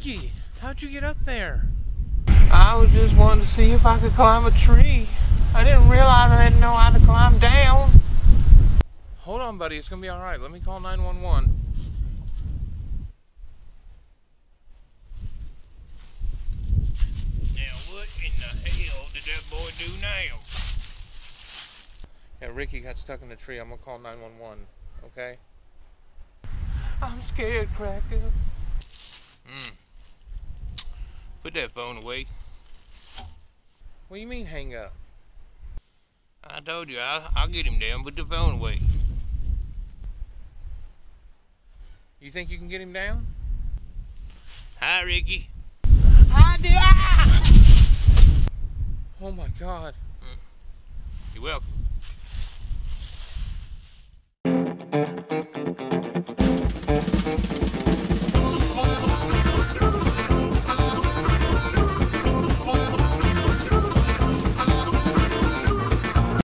Ricky, how'd you get up there? I was just wanting to see if I could climb a tree. I didn't realize I didn't know how to climb down. Hold on, buddy. It's gonna be all right. Let me call 911. Now, what in the hell did that boy do now? Yeah, Ricky got stuck in the tree. I'm gonna call 911. Okay? I'm scared, Cracker. Put that phone away. What do you mean, hang up? I told you, I'll get him down. Put the phone away. You think you can get him down? Hi, Ricky. Oh my God. You're welcome.